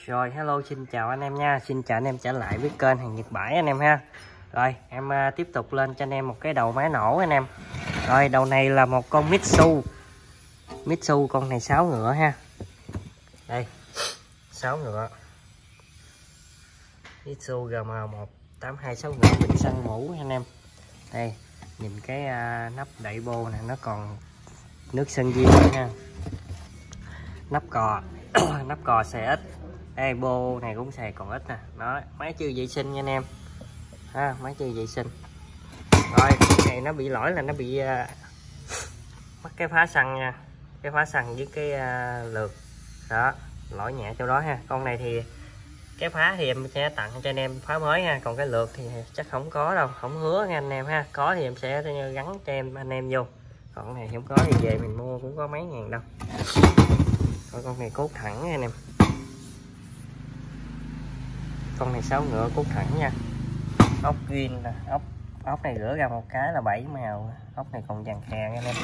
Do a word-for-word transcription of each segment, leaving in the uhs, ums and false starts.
Rồi hello, xin chào anh em nha, xin chào anh em trở lại với kênh Hàng Nhật Bãi anh em ha. Rồi em uh, tiếp tục lên cho anh em một cái đầu máy nổ anh em. Rồi đầu này là một con Mitsu Mitsu con này sáu ngựa ha. Đây sáu ngựa Mitsu G M một tám hai sáu ngựa bình xăng mũ anh em. Đây nhìn cái uh, nắp đậy bô này nó còn nước sơn zin nha. Nắp cò nắp cò xài ít. Đây bô này cũng xài còn ít nè. Đó, máy chưa vệ sinh nha anh em ha, máy chưa vệ sinh. Rồi cái này nó bị lỗi là nó bị uh, mất cái phá xăng nha, cái phá xăng với cái uh, lượt đó, lỗi nhẹ chỗ đó ha. Con này thì cái phá thì em sẽ tặng cho anh em phá mới ha, còn cái lượt thì chắc không có đâu, không hứa nha anh em ha. Có thì em sẽ gắn cho em anh em vô, còn con này không có thì về mình mua cũng có mấy ngàn đâu. Rồi con này cốt thẳng nha anh em, con này sáu ngựa cốt thẳng nha. Ốc green nè, ốc ốc này rửa ra một cái là bảy màu, ốc này còn vàng khè anh em.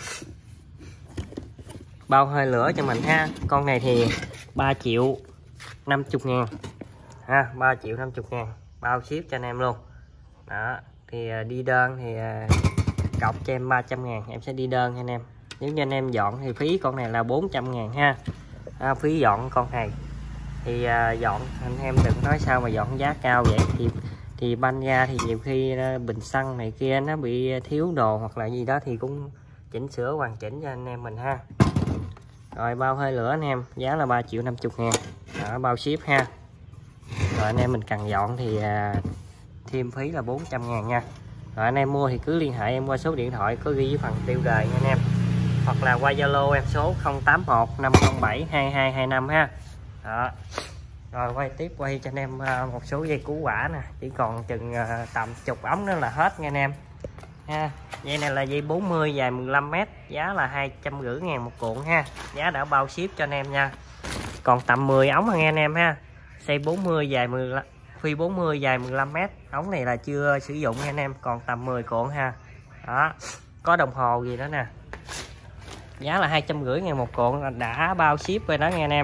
Bao hơi lửa cho mình ha. Con này thì ba triệu năm mươi ngàn ha, ba triệu năm mươi ngàn bao ship cho anh em luôn. Đó thì đi đơn thì cọc cho em ba trăm ngàn, em sẽ đi đơn anh em. Nếu như anh em dọn thì phí con này là bốn trăm ngàn ha. À, phí dọn con này thì à, dọn anh em đừng nói sao mà dọn giá cao vậy, thì thì banh ra thì nhiều khi bình xăng này kia nó bị thiếu đồ hoặc là gì đó thì cũng chỉnh sửa hoàn chỉnh cho anh em mình ha. Rồi bao hơi lửa anh em, giá là ba triệu năm mươi ngàn. Đó, bao ship ha. Rồi anh em mình cần dọn thì à, thêm phí là bốn trăm ngàn nha. Rồi anh em mua thì cứ liên hệ em qua số điện thoại có ghi với phần tiêu đề nha anh em, hoặc là qua Zalo em số không tám một năm không bảy hai hai hai năm ha. Đó. Rồi quay tiếp quay cho anh em một số dây cứu quả nè, chỉ còn chừng tầm chục ống nữa là hết nha anh em ha. Dây này là dây bốn mươi dài mười lăm mét, giá là hai trăm rưỡi ngàn một cuộn ha, giá đã bao ship cho anh em nha. Còn tầm mười ống nha anh em ha, dây bốn mươi dài mười phi bốn mươi dài mười lăm mét, ống này là chưa sử dụng nha anh em, còn tầm mười cuộn ha. Đó, có đồng hồ gì đó nè, giá là hai trăm rưỡi ngàn một cuộn, đã bao ship rồi đó nha anh em.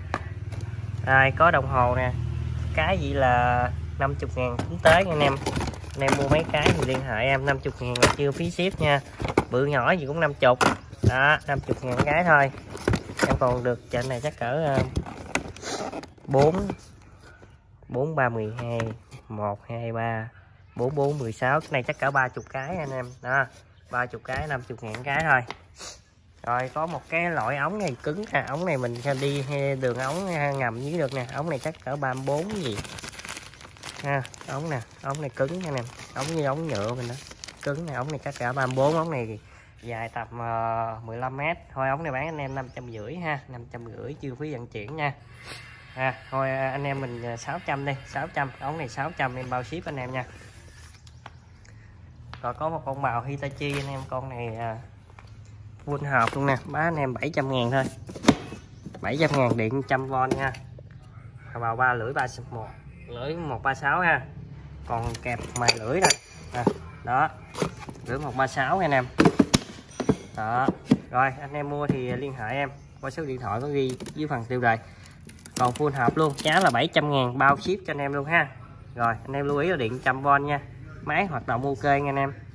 Rồi có đồng hồ nè, cái gì là năm mươi ngàn tính tế nha anh em. Anh em mua mấy cái thì liên hệ em, năm mươi ngàn là chưa phí ship nha. Bự nhỏ gì cũng năm mươi. Đó, năm mươi ngàn cái thôi. Em còn được trên này chắc cỡ bốn bốn ba mười hai một hai ba bốn bốn mười sáu, cái này chắc cỡ ba mươi cái anh em. Đó, ba mươi cái năm mươi ngàn cái thôi. Rồi có một cái loại ống này cứng nè, ống này mình đi đường ống ngầm dưới được nè, ống này chắc cỡ ba mươi bốn gì ha. Ống nè, ống này cứng nha nè, ống như ống nhựa mình đó, cứng này, ống này chắc cỡ ba mươi bốn, ống này dài tầm uh, mười lăm mét. Thôi ống này bán anh em năm trăm rưỡi ha, năm trăm rưỡi chưa phí vận chuyển nha. À, thôi anh em mình sáu trăm đi, sáu trăm, ống này sáu trăm em bao ship anh em nha. Rồi có một con bào Hitachi anh em, con này uh, full hộp luôn nè, bán anh em bảy trăm ngàn thôi, bảy trăm ngàn điện một trăm vôn nha. Vào ba lưỡi ba một lưỡi một ba sáu ha, còn kẹp mài lưỡi đây à, đó lưỡi một ba sáu anh em. Đó rồi anh em mua thì liên hệ em qua số điện thoại có ghi dưới phần tiêu đề. Còn full hộp luôn, giá là bảy trăm ngàn bao ship cho anh em luôn ha. Rồi anh em lưu ý là điện một trăm vôn nha, máy hoạt động ok nha anh em.